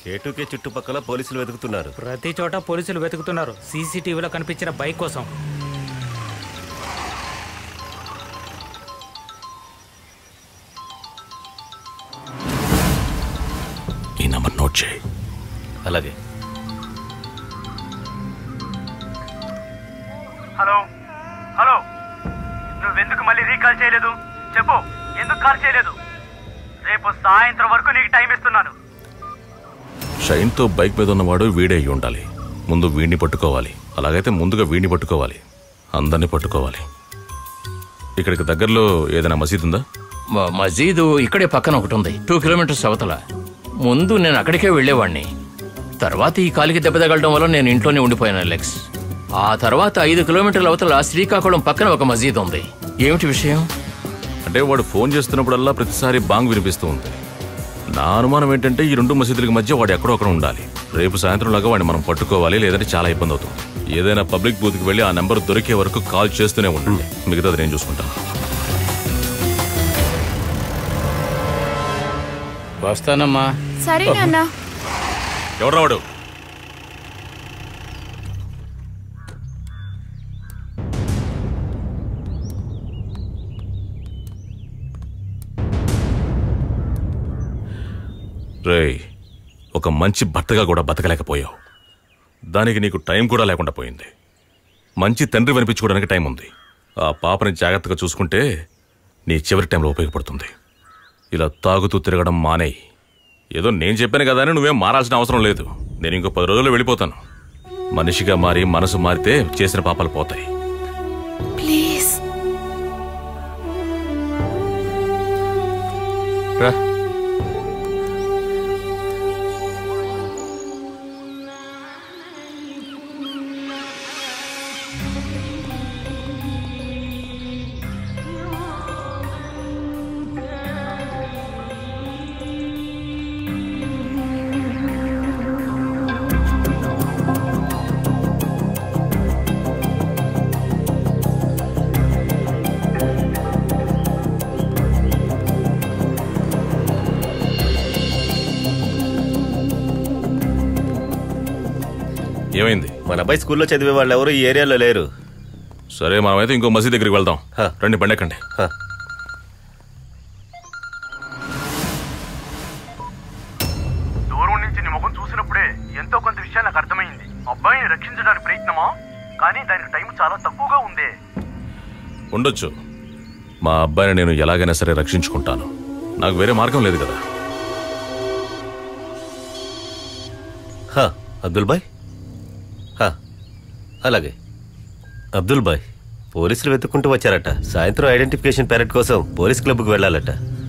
కేటుకే చుట్టుపక్కల పోలీసులు వెతుకుతున్నారు. ప్రతి చోట పోలీసులు వెతుకుతున్నారు సీసీటీవీలో కనిపించిన బైక్ కోసం. ఈ నంబర్ నోట్ చేయి. అలాగే. హలో హలో, నువ్వెందుకు మళ్ళీ రీకాల్ చేయలేదు? చెప్పు, ఎందుకు కాల్ చేయలేదు? రేపు సాయంత్రం వరకు నీకు టైం ఇస్తున్నాను. షైన్తో బైక్ మీద ఉన్నవాడు వీడే అయి ఉండాలి. ముందు వీడిని పట్టుకోవాలి. అలాగైతే ముందుగా వీడిని పట్టుకోవాలి, అందరినీ పట్టుకోవాలి. ఇక్కడికి దగ్గరలో ఏదైనా మసీద్ ఉందా? మసీదు ఇక్కడే పక్కన ఒకటి ఉంది, 2 కిలోమీటర్స్ అవతల. ముందు నేను అక్కడికే వెళ్ళేవాడిని. తర్వాత ఈ కాలికి దెబ్బ తగలడం వల్ల నేను ఇంట్లోనే ఉండిపోయాను అలెక్స్. ఆ తర్వాత 5 కిలోమీటర్ల అవతల శ్రీకాకుళం పక్కన ఒక మసీద్ ఉంది. ఏమిటి విషయం? అంటే వాడు ఫోన్ చేస్తున్నప్పుడల్లా ప్రతిసారి బాంగ్ వినిపిస్తూ ఉంది. నా అనుమానం ఏంటంటే ఈ 2 మసీదులకి మధ్య వాడు ఎక్కడో అక్కడ ఉండాలి. రేపు సాయంత్రంలాగా వాడిని మనం పట్టుకోవాలి, లేదంటే చాలా ఇబ్బంది అవుతుంది. ఏదైనా పబ్లిక్ బూత్కి వెళ్ళి ఆ నెంబర్ దొరికే వరకు కాల్ చేస్తూనే ఉండండి. మిగతాది నేను చూసుకుంటాను. వస్తానమ్మా. సరే నాన్న. ఎవరు వాడు? రేయ్, ఒక మంచి భర్తగా కూడా బతకలేకపోయావు. దానికి నీకు టైం కూడా లేకుండా పోయింది. మంచి తండ్రి వినిపించుకోవడానికి టైం ఉంది. ఆ పాపని జాగ్రత్తగా చూసుకుంటే నీ చివరి టైంలో ఉపయోగపడుతుంది. ఇలా తాగుతూ తిరగడం మానేయి. ఏదో నేను చెప్పాను కదా అని నువ్వేం మారాల్సిన అవసరం లేదు. నేను ఇంకో 10 రోజుల్లో వెళ్ళిపోతాను. మనిషిగా మారి మనసు మారితే చేసిన పాపాలు పోతాయి. ప్లీజ్ రా. ఏమైంది? మన అబ్బాయి స్కూల్లో చదివే వాళ్ళు ఎవరు ఈ ఏరియాలో లేరు. సరే, మనమైతే ఇంకో మసీద్ దగ్గరికి వెళ్దాం. రండి, బండెక్కండి. దూరం నుంచి నీ ముఖం చూసినప్పుడే ఎంతో కొంత విషయాలు నాకు అర్థమైంది. అబ్బాయిని రక్షించడానికి ప్రయత్నమా, కానీ దానికి టైం చాలా తక్కువగా ఉంది. ఉండొచ్చు. మా అబ్బాయిని నేను ఎలాగైనా సరే రక్షించుకుంటాను. నాకు వేరే మార్గం లేదు కదా. అబ్దుల్ బాయ్. అలాగే. అబ్దుల్ బాయ్, పోలీసులు వెతుక్కుంటూ వచ్చారట. సాయంత్రం ఐడెంటిఫికేషన్ పెరేడ్ కోసం పోలీస్ క్లబ్కి వెళ్ళాలట.